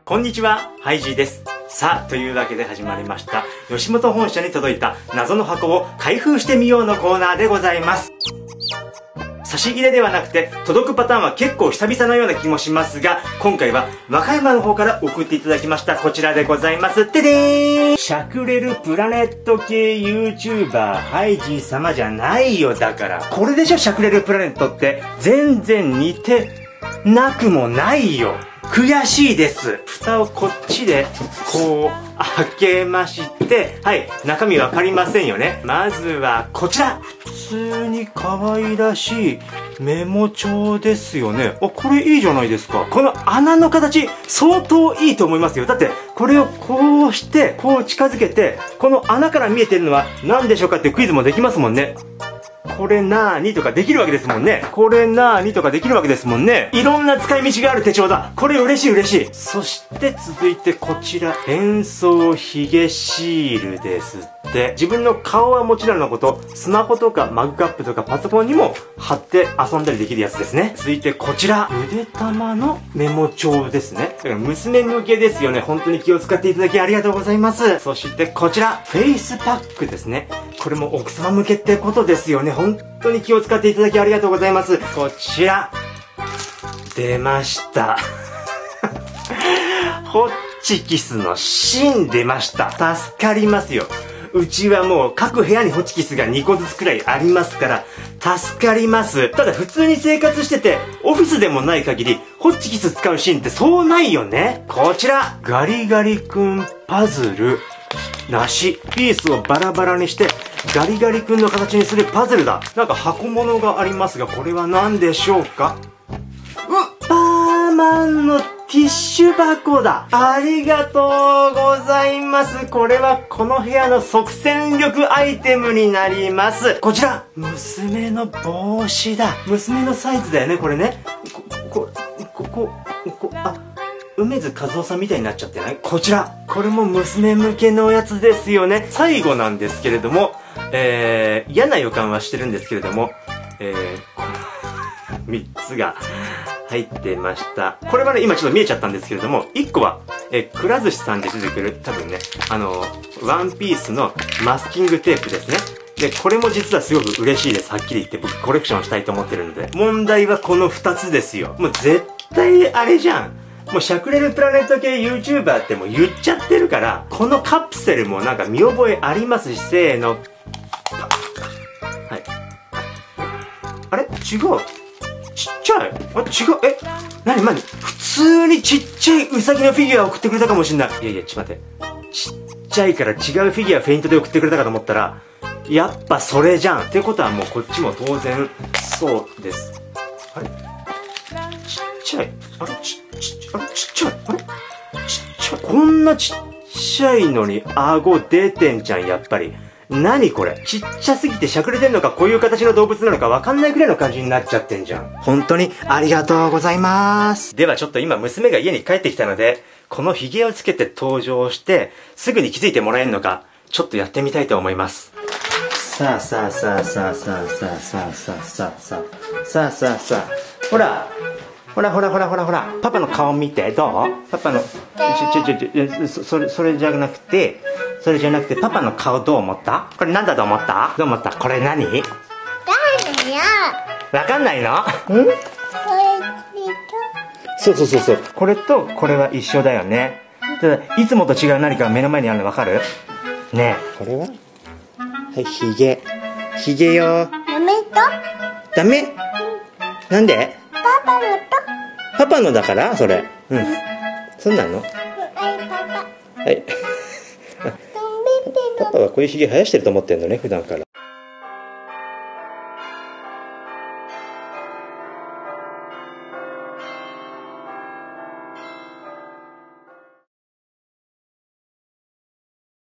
こんにちは、ハイジーです。さあ、というわけで始まりました、吉本本社に届いた謎の箱を開封してみようのコーナーでございます。差し入れではなくて、届くパターンは結構久々のような気もしますが、今回は和歌山の方から送っていただきました。こちらでございます。てでーん！しゃくれるプラネット系 YouTuber、ハイジー様じゃないよ、だから。これでしょ、しゃくれるプラネットって。全然似てなくもないよ。悔しいです。蓋をこっちでこう開けまして、はい、中身わかりませんよね。まずはこちら、普通に可愛らしいメモ帳ですよね。あ、これいいじゃないですか。この穴の形相当いいと思いますよ。だってこれをこうしてこう近づけて、この穴から見えてるのは何でしょうかっていうクイズもできますもんね。これなーにとかできるわけですもんね。これなーにとかできるわけですもんね。いろんな使い道がある手帳だ。これ嬉しい嬉しい。そして続いてこちら、変装ヒゲシールですって。自分の顔はもちろんのこと、スマホとかマグカップとかパソコンにも貼って遊んだりできるやつですね。続いてこちら、腕玉のメモ帳ですね。だから娘向けですよね。本当に気を使っていただきありがとうございます。そしてこちら、フェイスパックですね。これも奥様向けってことですよね。本当に気を使っていただきありがとうございます。こちら、出ました。ホッチキスの芯出ました。助かりますよ。うちはもう各部屋にホチキスが2個ずつくらいありますから、助かります。ただ普通に生活してて、オフィスでもない限り、ホッチキス使うシーンってそうないよね。こちら、ガリガリ君パズル。梨。ピースをバラバラにして、ガリガリ君の形にするパズルだ。なんか箱物がありますが、これは何でしょうか？パーマンのティッシュ箱だ。ありがとうございます。これはこの部屋の即戦力アイテムになります。こちら、娘の帽子だ。娘のサイズだよね、これね。梅津和夫さんみたいになっちゃってない？こちら、これも娘向けのやつですよね。最後なんですけれども、嫌な予感はしてるんですけれども、この3つが入ってました。これはね、今ちょっと見えちゃったんですけれども、1個は、くら寿司さんで出てくる、多分ね、ワンピースのマスキングテープですね。で、これも実はすごく嬉しいです。はっきり言って、僕コレクションしたいと思ってるので。問題はこの2つですよ。もう絶対あれじゃん。もうしゃくれるプラネット系 YouTuber ってもう言っちゃってるから、このカプセルもなんか見覚えありますし、せーの。はい。あれ違う。ちっちゃい。あ、違う。何普通にちっちゃいウサギのフィギュア送ってくれたかもしんない。いやいや、ちょっと待って。ちっちゃいから違うフィギュアフェイントで送ってくれたかと思ったら、やっぱそれじゃん。ってことはもうこっちも当然、そうです。あれちっちゃい。あれちっちゃい。あれちっちゃい。こんなちっちゃいのに顎出てんじゃん、やっぱり。何これ、ちっちゃすぎてしゃくれてんのか、こういう形の動物なのかわかんないくらいの感じになっちゃってんじゃん。本当にありがとうございます。ではちょっと今娘が家に帰ってきたので、このヒゲをつけて登場して、すぐに気づいてもらえるのか、ちょっとやってみたいと思います。さあ、ほら。パパの顔見て、どう？パパの、それじゃなくて、パパの顔どう思った？これ何だと思った？どう思った？これ何？ 誰よ？ わかんないの？ これそう。これとこれは一緒だよね。ただ、いつもと違う何かが目の前にあるのわかる？ねえ。これは？はい、ヒゲよ。ダメ？なんで？パパのだからそれ。うん。そうなの？はい。パパはこういうヒゲ生やしてると思ってんのね、普段から。